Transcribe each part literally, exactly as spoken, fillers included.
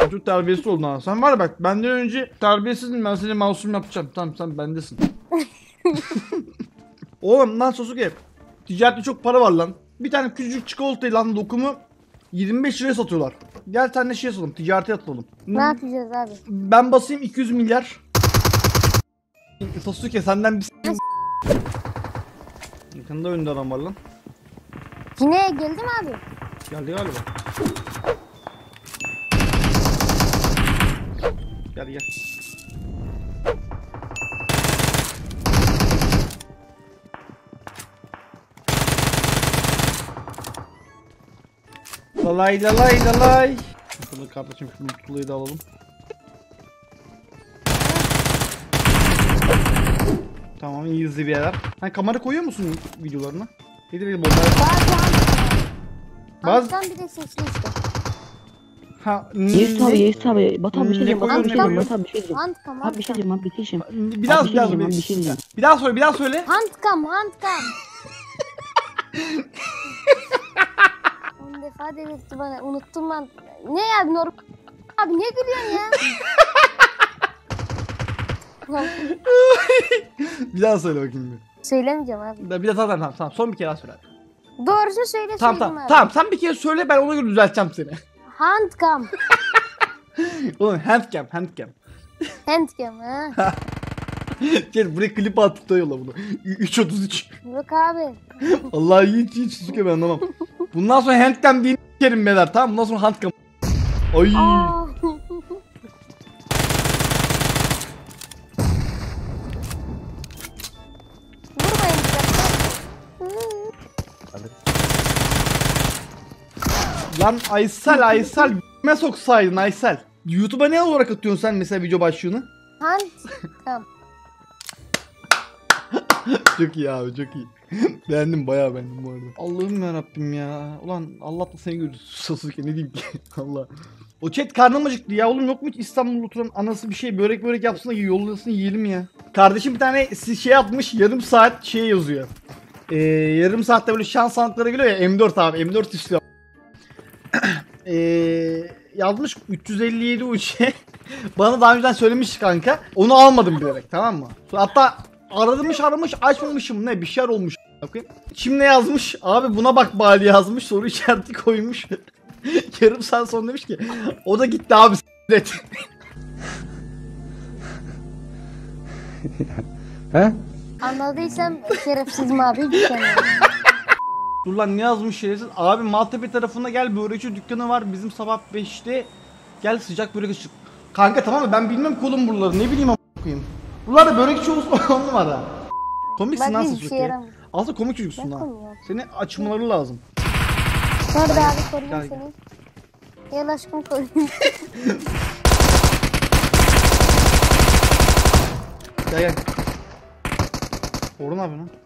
Çok terbiyesiz oldun ha. Sen var ya bak benden önce terbiyesizsin, ben seni masum yapacağım. Tamam sen bendesin. Oğlum lan Sasuke. Ticarette çok para var lan. Bir tane küçücük çikolatayı lan dokumu yirmi beş liraya satıyorlar. Gel senle şey satalım, ticarete atalım. Ne yapacağız abi? Ben basayım iki yüz milyar. Sasuke senden bir s***. Yakında önde adam var lan. Yine geldi mi abi? Geldi galiba. Gel gel. Lalay lalay lalay. Şurada kardeşim şu mutluyu da alalım. Tamam iyi hızlı bir yerler. Sen kamera koyuyor musun videolarına? Nedir nedir bunlar? Bazı Bazı bir de sesli işte. Ha, Yes abi yes abi. Batuhan bir şey diyeceğim. Batuhan bir şey diyeceğim. Batuhan bir şey diyeceğim. Handcam, Abi bir şey diyeceğim abi bir şey diyeceğim. Bir daha Abi, bir şey bir daha diyeceğim, söyle. bir şey diyeceğim. Bir daha söyle, bir daha söyle. Handcam, handcam. on defa dedirtti bana. Unuttum ben. Ne ya normal. Abi ne gülüyorsun ya? Bir daha söyle bakayım bir. Söylemeyeceğim abi. Bir daha tamam tamam tamam son bir kere daha söyle. Doğrusunu söyle Tamam söyledim tamam. abi. Tamam sen bir kere söyle ben ona göre düzelteceğim seni. Handcam. Oğlum handcam handcam. Handcam ha. Gel buraya klip atıp da yolla bunu. üç otuz üç. Yok abi. Allah hiç hiç Suzuki ben anlamam. Bundan sonra handcam diye s**erim beyler tamam bundan sonra handcam. Ay. Aa. Vurmayın Lan Aysel Aysel b***me soksaydın Aysel. YouTube'a ne olarak atıyorsun sen mesela video başlığını? Handcam. Çok iyi abi çok iyi. Beğendim bayağı beğendim bu arada. Allah'ım yarabbim ya. Ulan Allah da seni görür. Sasuke ne diyeyim ki. Allah. O chat karnım acıktı ya oğlum yok mu hiç İstanbul'da oturan anası bir şey börek börek yapsın da yollasın yiyelim ya. Kardeşim bir tane şey atmış yarım saat şey yazıyor. Ee, yarım saatte böyle şans sanatları geliyor ya M dört abi M dört istiyor. Eee yazmış üç yüz elli yedi uçe. Bana daha önceden söylemiş kanka. Onu almadım bilerek tamam mı? Hatta aramış aramış açmamışım ne bir şeyler olmuş. Şimdi ne yazmış? Abi buna bak bari yazmış soru işareti koymuş. Yarım saat sonra demiş ki o da gitti abi s***et. He? Anladıysam şerefsizim abi. Lütfen. Dur lan ne yazmış şerefsiz? Abi Maltepe tarafına gel börekçi dükkanı var bizim sabah beşte. Gel sıcak börek ışık. Kanka tamam mı ben bilmem kolum buraları ne bileyim a**ına koyayım. Buralarda börekçi olsun on numara. Komiksin lan Sasuke. Aslında komik çocuksun lan. Seni açmaları lazım. Nerede abi koruyayım Gel, seni. Gel aşkım koruyayım. Gel gel. Orun abi lan.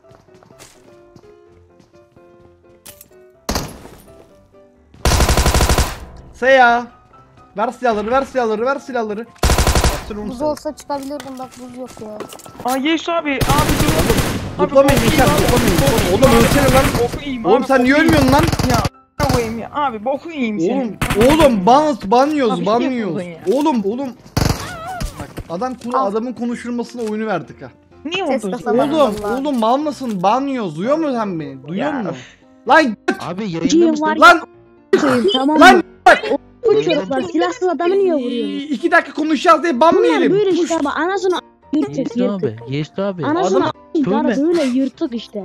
Seya. Ver silahları, ver silahları, ver silahları. Buz olsa çıkabilirdim bak buz yok ya. Aa yes abi. Abi dur. Toplamayın Yaşar, toplamayın. Oğlum ölsene lan. Boku yiyeyim Oğlum abi, sen niye boku ölmüyorsun lan? Ya koyayım ya. Abi boku yiyeyim Oğlum, seni. oğlum ban banyoz, Abi, banyoz. şey yapıyorsun Oğlum, oğlum. Bak adam kulu Al. adamın konuşulmasına oyunu verdik ha. Niye Ses oldun? kasama. Tamam, Oğlum, vallahi. oğlum mal mısın? Banyoz. Duyuyor musun sen beni? Duyuyor Ya, musun? öf. Lan Abi yayında Cim mısın? var lan koyayım tamam lan mı? Bu çocuklar silahsız adamı niye vuruyorsunuz? iki dakika konuşacağız diye ban mı Bunlar yiyelim? böyle Puş. işte abi anasını a- yırtık Yes yırtık. abi. Yes abi. Anasını Adam- a- Söyle. böyle yırtık işte.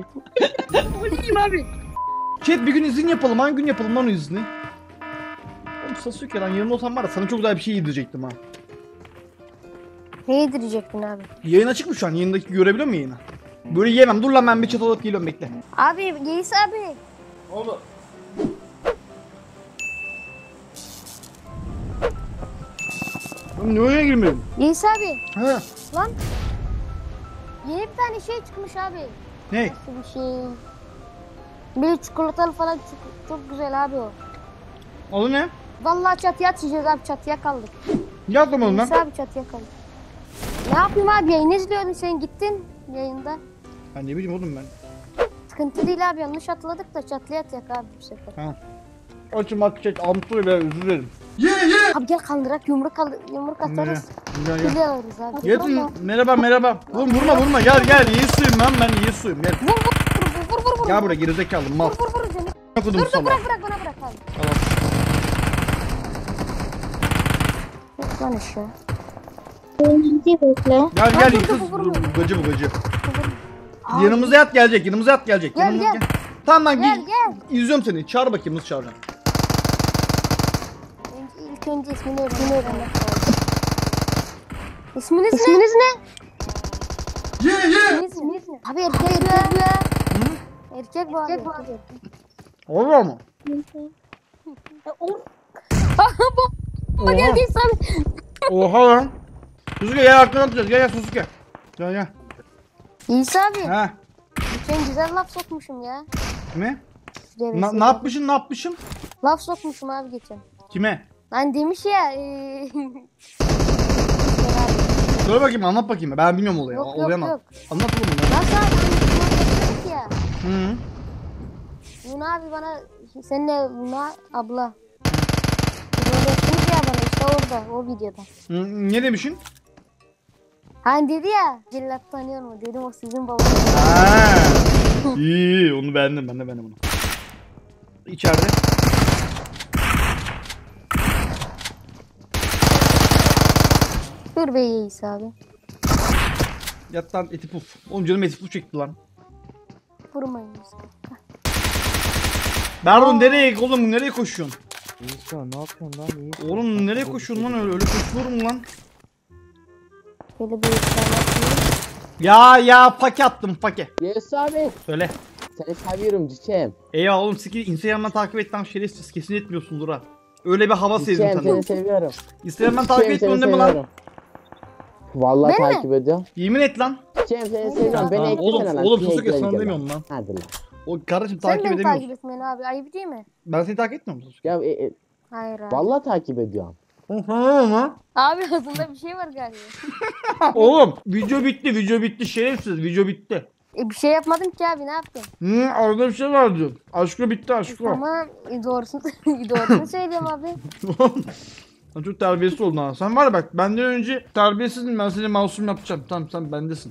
Chat bir gün izin yapalım. Hangi gün yapalım lan o izni? Oğlum Sasuke lan yanımda olsam var ya sana çok güzel bir şey yedirecektim ha. Ne yedirecektin abi? Yayın açık mı şu an? Yayındaki görebiliyor musun yayını? Böyle yiyemem. Dur lan ben bir chat alıp geliyorum bekle. Abi Geys abi. Oğlum. Oğlum ne oyuna girmedin? Geys abi. He. Lan. Yeni bir tane şey çıkmış abi. Ne? Nasıl bir şey? Bir çikolatalı falan çok, çok güzel abi o. Adı ne? Vallahi çatıya atacağız abi çatıya kaldık. Yazmadım lan. Geys abi çatıya kaldık. Ne yapayım abi yayını izliyordum sen gittin yayında. Ha ne bileyim oğlum ben. Sıkıntı değil abi yanlış atladık da çatıya atacak abi bu sefer. Ha. Açım bak chat amtuyla özür dilerim. Abi gel kaldırak yumruk kaldır yumruk atarız. Gel gel. Kili alırız abi. Gelin merhaba merhaba. Vur, vurma vurma gel gel iyisin lan ben iyisin gel. Vur vur vur vur vur. Gel buraya gerizekalı mal. Vur vur vur seni. Okudum Dur dur sana. bırak bırak bana bırak abi. Tamam. Yok lan şu. Önce bekle. Gel Dur, gel dur, kız dur, vurma. bu gıcı bu gıcı. Abi, Yanımıza yat gelecek yanımıza yat gelecek. Gel, Yanımıza gel. Tamam lan Gel gel. gel. İzliyorum seni. Çağır bakayım nasıl çağıracaksın. Önce, ilk önce ismini öğrenmek lazım. İsminiz ne? İsminiz ne? İsminiz, İsminiz ne? Abi erkek erkek bu ya. Erkek bu abi. Erkek bu abi. Olur mu? Bomba geldi İslam. Oha lan. Suzuki gel arkadan atacağız. Gel gel Suzuki. Gel gel. İsa abi. He. Geçen güzel laf sokmuşum ya. Ne? Şuraya Na, resim ne yap. yapmışsın ne yapmışım? Laf sokmuşum abi geçen. Kime? Lan demiş ya. Eee... Söyle bakayım anlat bakayım. Ben bilmiyorum olayı. Yok, yok, Olayı anlat. yok. Anlat oğlum ya. Nasıl abi? Hani dedik ya. Hı. Luna abi bana seninle Luna abla. Böyle yapmış ya bana işte orada o videoda. Hı, ne demişsin? Hani dedi ya cellat tanıyor mu? Dedim o sizin babanız. Ha. İyi, iyi onu beğendim ben de beğendim onu. İçeride. Dur be İsa abi. Yat lan eti puf. Oğlum canım eti puf çekti lan. Vurmayın İsa. Pardon nereye oğlum nereye koşuyorsun? İsa ne yapıyorsun lan? İyi. Oğlum nereye koşuyorsun lan öyle öyle koşuyorum lan. Böyle bir işlem yapıyorum. Ya ya pake attım pake. Yes abi. Söyle. Seni seviyorum cicem. Eyvah oğlum siki Instagram'dan takip et lan şerefsiz kesin etmiyorsundur ha. Öyle bir hava sezdim Cicem senden. seni seviyorum. Instagram'dan takip Cicem, etmiyorsun seni deme lan. seviyorum. Vallahi Ben mi? takip ediyorum. Yemin et lan. Cicem seni seviyorum. Beni Tamam, eklesene oğlum lan. oğlum Bir Sasuke ekle sana gel. demiyorum lan. Hadi lan. O kardeşim Sen takip beni edemiyorsun. takip etmen abi ayıp değil mi? Ben seni takip etmiyor musun? Ya e, e, Hayır abi. vallahi takip ediyorum. Oğlum Abi ağzında bir şey var galiba. Oğlum video bitti video bitti şerefsiz video bitti. E, bir şey yapmadım ki abi ne yaptın? Hı orada bir şey var diyor. Aşkı bitti aşkı. Tamam e, doğrusunu, doğrusunu söylüyorum abi. Sen çok terbiyesiz oldun ha. Sen var ya bak benden önce terbiyesizsin ben seni masum yapacağım. Tamam sen bendesin.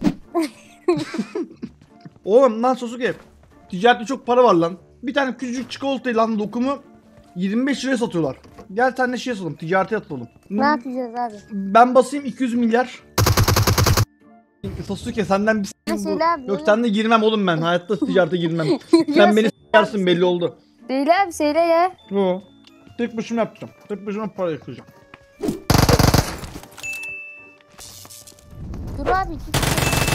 Oğlum lan Sasuke. Ticarette çok para var lan. Bir tane küçücük çikolatayı lan dokumu yirmi beş liraya satıyorlar. Gel senle şey yapalım ticarete atalım. Ne yapacağız abi? Ben basayım iki yüz milyar. Sasuke senden bir Ne s**eyim bu. söyle abi? Yok sen de girmem oğlum ben. Hayatta ticarete girmem. Sen beni s**ersin belli oldu. Söyle abi söyle ya. Yo. Tek başıma yapacağım. Tek başıma para yakacağım. Dur abi. iki-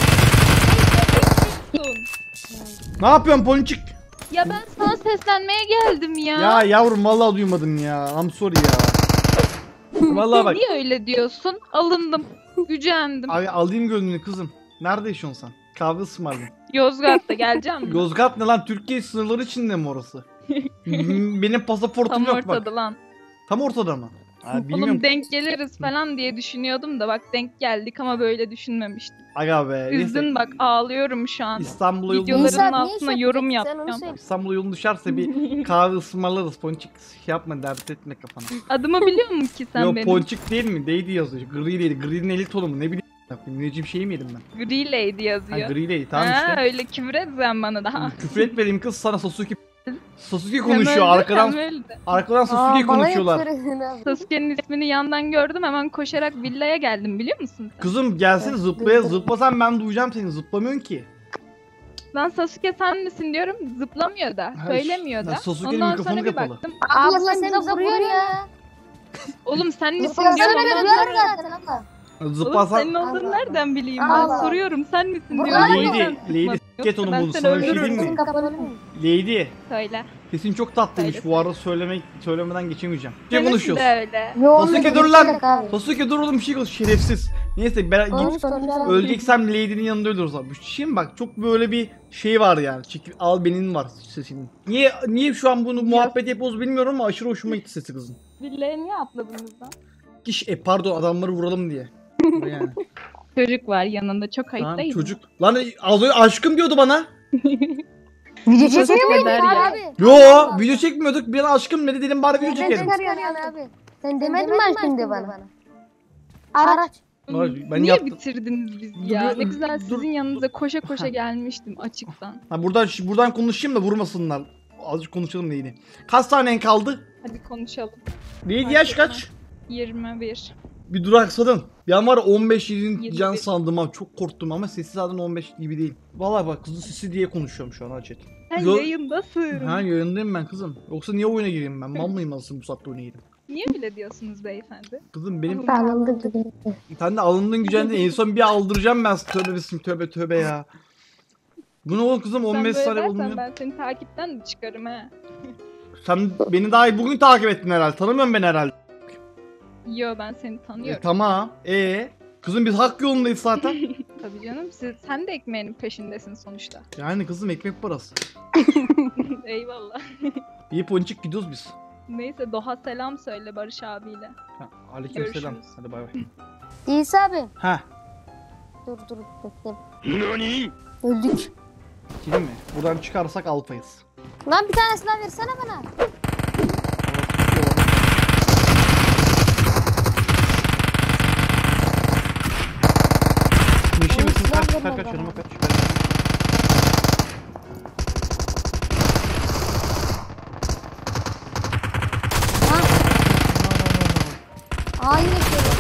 Ne yapıyorsun Ponçik? Ya ben sana seslenmeye geldim ya. Ya yavrum vallahi duymadım ya. I'm sorry ya. Vallahi bak. Niye öyle diyorsun? Alındım. Gücendim. Ay alayım gönlünü kızım. Nerede yaşıyorsun sen? Kahve ısmarlayayım. Yozgat'ta geleceğim mi? Yozgat ne lan? Türkiye sınırları içinde mi orası? M- Benim pasaportum Tam yok bak. ortada lan. Tam ortada mı? Ha, bilmiyorum. Oğlum denk geliriz falan diye düşünüyordum da bak denk geldik ama böyle düşünmemiştim. Aga be. Üzdün neyse. bak ağlıyorum şu an. İstanbul'a yolun, Videoların İsa, ne altına iş yorum yapacaksın? Sen onu yapacağım. söyle. İstanbul'a yolun düşerse bir kahve ısmarlarız Ponçik. Yapma dert etme kafana. Adımı biliyor musun ki sen Yok benim? Ponçik değil mi? Değdi yazıyor. Gri değil. Gri'nin eli tonu mu? Ne bileyim. Müneccim şey mi yedim ben? Gri Lady Ha yazıyor. Gri değil. Tamam ha, işte. öyle küfür et sen bana daha. Küfür etmediğim kız sana Sasuke Sasuke Hem konuşuyor öldü, arkadan hem öldü. arkadan Aa, Sasuke bana konuşuyorlar. yaptırın abi. Sasuke'nin ismini yandan gördüm hemen koşarak villaya geldim biliyor musun sen? Kızım gelsene Evet, zıplaya duydum. zıplasan ben duyacağım seni zıplamıyorsun ki. Lan Sasuke sen misin diyorum zıplamıyor da Ha, söylemiyor ha, da. Sasuke'nin Ondan mikrofonu sonra bir kapalı. baktım. Abla seni vuruyor ya. Oğlum sen misin Zıplasana diyorum beni ondan vuruyor sonra. zaten abla. Oğlum Zıplasan senin olduğunu Allah nereden bileyim Allah. ben soruyorum sen misin Vur diyorum. lan. Lady, Sen Lady zıpladın. Sket onu Ben buldu. seni Sana bir şey öldürürüm. diyeyim mi? Senin kafanı mı? Lady Söyle. sesin çok tatlıymış Söyle, bu arada söylemek söylemeden geçemeyeceğim. Ne Seninki konuşuyorsun? de öyle. Yo, Sasuke onunla dur lan. görüşecek abi. Sasuke dur oğlum bir şey konuş şerefsiz. Neyse ben Konuş, git konuş abi. öleceksem Lady'nin yanında ölürüz abi. Şimdi bak çok böyle bir şey var yani. Çekil al benim var sesinin. Niye niye şu an bunu muhabbet yapıyoruz bilmiyorum ama aşırı hoşuma gitti sesi kızın. Villaya niye atladınız lan? Kiş e pardon adamları vuralım diye. Yani. Çocuk var yanında çok ayıp Tamam, değil mi? çocuk. Lan az önce aşkım diyordu bana. Video çekiyor muydun abi? ya? abi? Yo video çekmiyorduk. Bir an aşkım dedi dedim bari video Nereden çekelim. çıkarıyorsun abi? Sen demedin mi şimdi bana? Araç. Ay, ben Niye yaptım. bitirdiniz bizi Dur, ya? dur, Ne güzel dur. sizin yanınıza koşa koşa Ha. gelmiştim açıktan. Ha, buradan buradan konuşayım da vurmasınlar. Azıcık konuşalım neydi? Kaç tane kaldı? Hadi konuşalım. Neydi yaş kaç? yirmi bir. Bir duraksadın. Bir an var ya on beş yirmi Yirmi can bir. sandım ha. Çok korktum ama sesi zaten on beş gibi değil. Vallahi bak kızın sesi diye konuşuyorum şu an ha chat. Sen Yo- yayındasın. Ha yayındayım ben kızım. Yoksa niye oyuna gireyim ben? Mal mıyım aslında bu saatte oyuna gireyim? Niye öyle diyorsunuz beyefendi? Kızım benim Sağlandı gibi. sen de alındın gücendin. En son bir aldıracağım ben. Tövbe bismillah tövbe tövbe ya. Bu ne oldu kızım on Sen beş böyle saniye dersen olmuyor. ben seni takipten de çıkarım he. Sen beni daha bugün takip ettin herhalde. Tanımıyorsun beni herhalde. Yo ben seni E, tanıyorum. tamam. E kızım biz hak yolundayız zaten. Tabii canım siz, sen de ekmeğinin peşindesin sonuçta. Yani kızım ekmek parası. Eyvallah. İyi ponçik gidiyoruz biz. Neyse Doğa selam söyle Barış abiyle. Ha, aleykümselam. Görüşürüz. Hadi bay bay. İsa abi. Ha, Dur dur bekle. Öldük. kilim mi? Buradan çıkarsak alfayız. Lan bir tane silah versene bana. Neşe misin? silah Kaç, verme kaç, kaç, bana. yanıma kaç. Ha. Aa yine şöyle.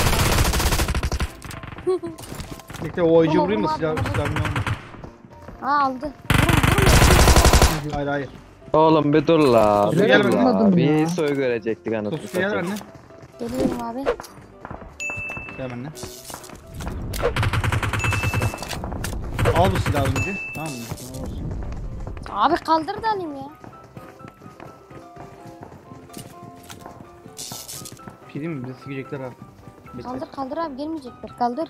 Bekle o ayıcı Vurma, vurayım da vurma, silah, vurma. silahını alma. Ha aldı. Hayır hayır. Oğlum bir dur la. Kusura Bir gelme dur lan. la. Bir soy görecektik anasını Tosuya gel satayım. anne. Geliyorum abi. Gel anne. Al bu silahı önce. Tamam mı? Tamam olsun. Abi kaldır da alayım ya. Pirim mi? Bizi sikecekler abi. Bekle. Kaldır kaldır abi gelmeyecekler. Kaldır.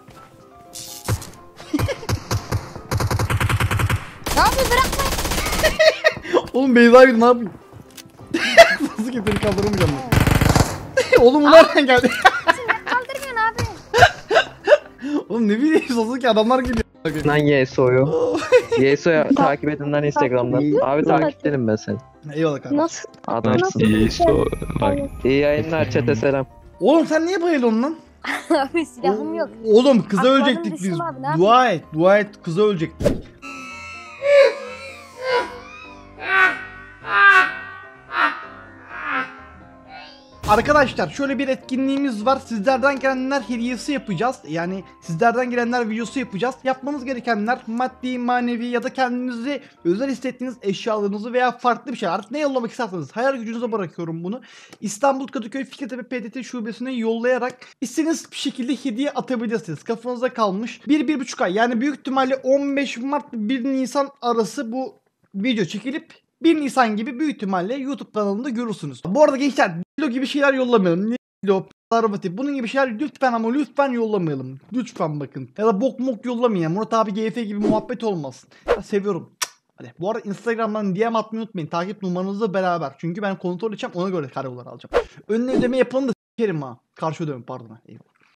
Ne yapıyorsun bırakma. Oğlum Beyza gibi ne yapayım? Nasıl getirip kaldıramayacağım ben. Oğlum bu nereden geldi? Kaldırmıyorsun abi. Oğlum ne bileyim Sasuke adamlar geliyor. Lan Yeso'yu. Yeso'yu takip edin lan Instagram'dan. Abi takiplerim ben seni. Eyvallah kardeşim. Nasıl? Adamsın. Yeso. İyi yayınlar çete selam. Oğlum sen niye bayıldın lan? Abi silahım yok. Oğlum kıza Atladım ölecektik düştüm biz. abi, ne Dua et, dua et kıza ölecektik. Arkadaşlar şöyle bir etkinliğimiz var. Sizlerden gelenler hediyesi yapacağız. Yani sizlerden gelenler videosu yapacağız. Yapmanız gerekenler maddi, manevi ya da kendinizi özel hissettiğiniz eşyalarınızı veya farklı bir şey. Artık ne yollamak isterseniz hayal gücünüze bırakıyorum bunu. İstanbul Kadıköy Fikirtepe P D T şubesine yollayarak istediğiniz bir şekilde hediye atabilirsiniz. Kafanızda kalmış. bir bir buçuk ay yani büyük ihtimalle on beş Mart bir Nisan arası bu video çekilip bir Nisan gibi büyük ihtimalle YouTube kanalında görürsünüz. Bu arada gençler Dilo gibi şeyler yollamayalım. Ne Dilo, Arabati bunun gibi şeyler lütfen ama lütfen yollamayalım. Lütfen bakın. Ya da bok mok yollamayın. Murat abi G F gibi muhabbet olmasın. Ya seviyorum. Hadi. Bu arada Instagram'dan D M atmayı unutmayın. Takip numaranızla beraber. Çünkü ben kontrol edeceğim ona göre kargolar alacağım. Önüne ödeme yapın da s**erim ha. Karşı ödeme pardon. Eyvallah.